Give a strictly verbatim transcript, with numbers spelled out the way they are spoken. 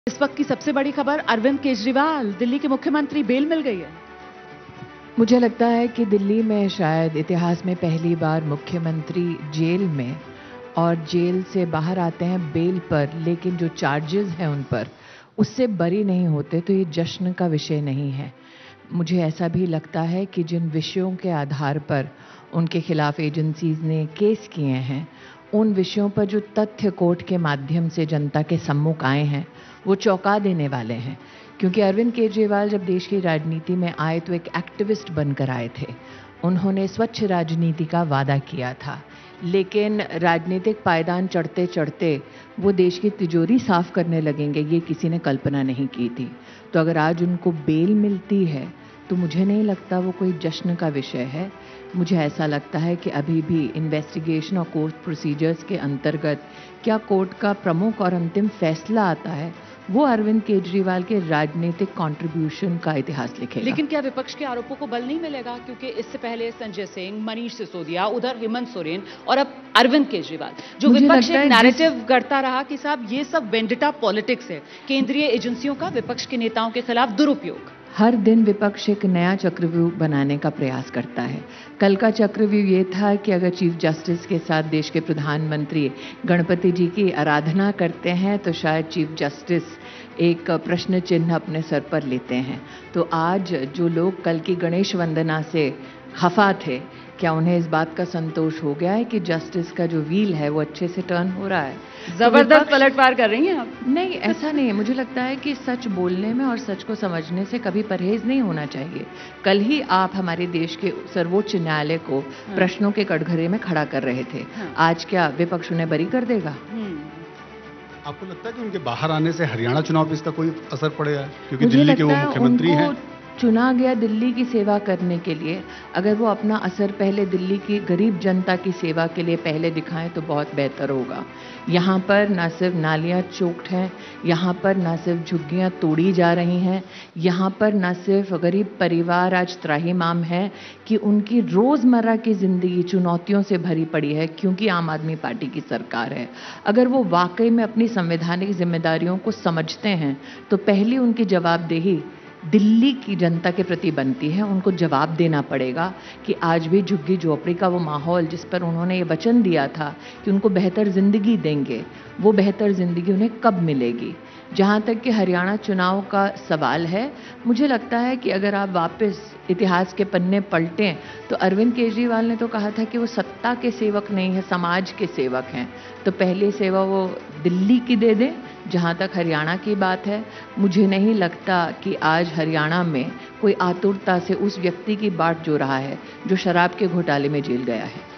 इस वक्त की सबसे बड़ी खबर, अरविंद केजरीवाल दिल्ली के मुख्यमंत्री, बेल मिल गई है। मुझे लगता है कि दिल्ली में शायद इतिहास में पहली बार मुख्यमंत्री जेल में और जेल से बाहर आते हैं बेल पर, लेकिन जो चार्जेस हैं उन पर उससे बरी नहीं होते, तो ये जश्न का विषय नहीं है। मुझे ऐसा भी लगता है कि जिन विषयों के आधार पर उनके खिलाफ एजेंसीज ने केस किए हैं, उन विषयों पर जो तथ्य कोर्ट के माध्यम से जनता के सम्मुख आए हैं वो चौंका देने वाले हैं। क्योंकि अरविंद केजरीवाल जब देश की राजनीति में आए तो एक एक्टिविस्ट बनकर आए थे। उन्होंने स्वच्छ राजनीति का वादा किया था, लेकिन राजनीतिक पायदान चढ़ते चढ़ते वो देश की तिजोरी साफ करने लगेंगे, ये किसी ने कल्पना नहीं की थी। तो अगर आज उनको बेल मिलती है तो मुझे नहीं लगता वो कोई जश्न का विषय है। मुझे ऐसा लगता है कि अभी भी इन्वेस्टिगेशन और कोर्ट प्रोसीजर्स के अंतर्गत क्या कोर्ट का प्रमुख और अंतिम फैसला आता है, वो अरविंद केजरीवाल के राजनीतिक कंट्रीब्यूशन का इतिहास लिखेगा। लेकिन क्या विपक्ष के आरोपों को बल नहीं मिलेगा? क्योंकि इससे पहले संजय सिंह, मनीष सिसोदिया, उधर हेमंत सोरेन और अब अरविंद केजरीवाल, जो विपक्ष एक नैरेटिव गढ़ता रहा कि साहब ये सब वेंडिटा पॉलिटिक्स है, केंद्रीय एजेंसियों का विपक्ष के नेताओं के खिलाफ दुरुपयोग। हर दिन विपक्ष एक नया चक्रव्यूह बनाने का प्रयास करता है। कल का चक्रव्यूह ये था कि अगर चीफ जस्टिस के साथ देश के प्रधानमंत्री गणपति जी की आराधना करते हैं तो शायद चीफ जस्टिस एक प्रश्न चिन्ह अपने सर पर लेते हैं। तो आज जो लोग कल की गणेश वंदना से खफा थे, क्या उन्हें इस बात का संतोष हो गया है कि जस्टिस का जो व्हील है वो अच्छे से टर्न हो रहा है? जबरदस्त तो पलटवार कर रही हैं आप। नहीं, ऐसा नहीं है। मुझे लगता है कि सच बोलने में और सच को समझने से कभी परहेज नहीं होना चाहिए। कल ही आप हमारे देश के सर्वोच्च न्यायालय को हाँ। प्रश्नों के कटघरे में खड़ा कर रहे थे। हाँ। आज क्या विपक्ष उन्हें बरी कर देगा? आपको लगता है कि उनके बाहर आने से हरियाणा चुनाव पे इसका कोई असर पड़ेगा? क्योंकि दिल्ली के वो मुख्यमंत्री हैं। चुना गया दिल्ली की सेवा करने के लिए, अगर वो अपना असर पहले दिल्ली की गरीब जनता की सेवा के लिए पहले दिखाएं तो बहुत बेहतर होगा। यहाँ पर न सिर्फ नालियाँ चोक्ड हैं, यहाँ पर न सिर्फ झुग्गियाँ तोड़ी जा रही हैं, यहाँ पर न सिर्फ गरीब परिवार आज त्राहिमाम है कि उनकी रोज़मर्रा की ज़िंदगी चुनौतियों से भरी पड़ी है क्योंकि आम आदमी पार्टी की सरकार है। अगर वो वाकई में अपनी संवैधानिक जिम्मेदारियों को समझते हैं तो पहली उनकी जवाबदेही दिल्ली की जनता के प्रति बनती है। उनको जवाब देना पड़ेगा कि आज भी झुग्गी झोपड़ी का वो माहौल जिस पर उन्होंने ये वचन दिया था कि उनको बेहतर ज़िंदगी देंगे, वो बेहतर ज़िंदगी उन्हें कब मिलेगी। जहाँ तक कि हरियाणा चुनाव का सवाल है, मुझे लगता है कि अगर आप वापस इतिहास के पन्ने पलटें तो अरविंद केजरीवाल ने तो कहा था कि वो सत्ता के सेवक नहीं है, समाज के सेवक हैं। तो पहली सेवा वो दिल्ली की दे दें। जहाँ तक हरियाणा की बात है, मुझे नहीं लगता कि आज हरियाणा में कोई आतुरता से उस व्यक्ति की बाट जो रहा है जो शराब के घोटाले में जेल गया है।